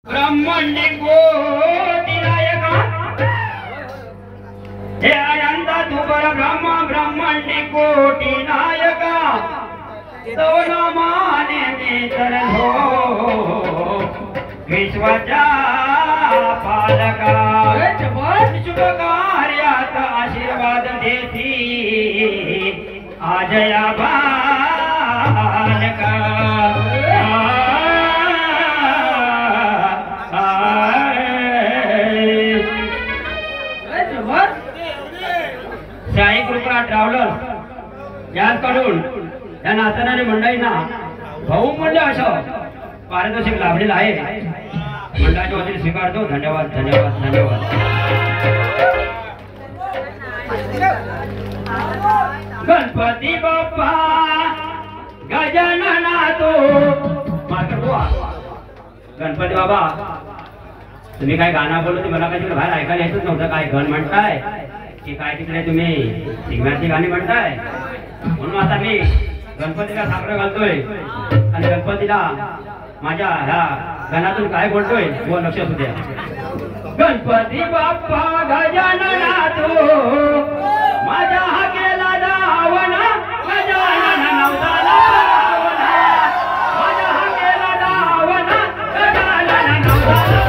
ब्रह्मण्य कोटी नायका हे अनंत तुपर ब्रह्म ब्रह्मण्य कोटी नायका तो नामाने नेतर हो विश्वचा पालका शुभ कार्यात आशीर्वाद देती आजया बालका साई कृपा ट्रॅव्हलर्स याकडून या नाचणाऱ्या मंडळींना बहुमूल्य असं पारितोषिक लाभलेलं आहे. मंडळाच्या वतीने स्वीकारतो. धन्यवाद धन्यवाद धन्यवाद. गणपती बाप्पा गजानना तो गणपती बाबा तुम्ही काय गाणं बोलत मला काही बाहेर ऐकायला येतच नव्हतं. काय गण म्हणताय की काय तिकडे तुम्ही सिंगारची गाणी म्हणताय. म्हणून आता मी गणपतीला साखर घालतोय आणि गणपतीला माझ्या ह्या गणातून काय बोलतोय व लक्ष असू द्या. गणपती बाप्पा गजानना तो माझ्या हाकेला धावना गजानन नवसाला धावना माझ्या हाकेला धावना गजानन नवसाला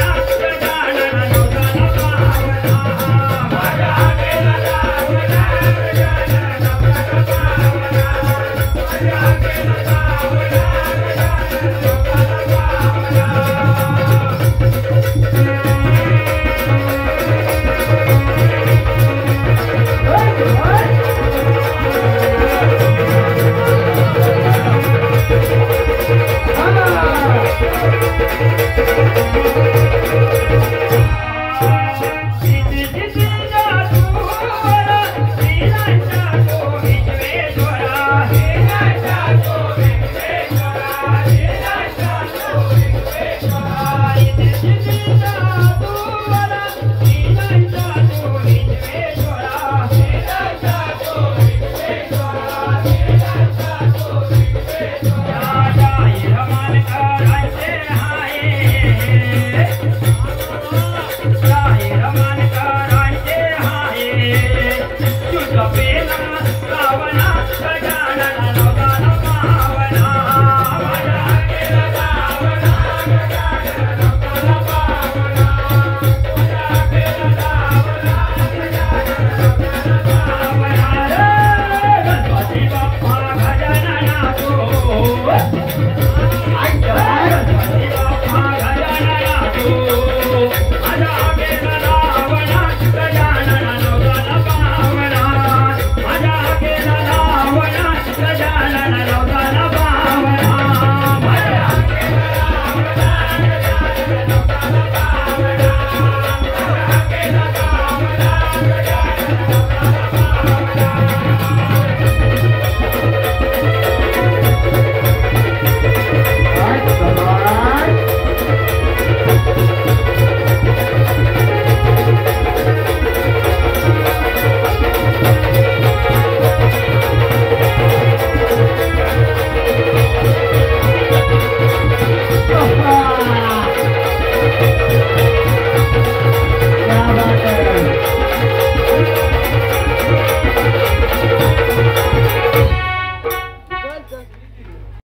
Yeah. लपेला रावणा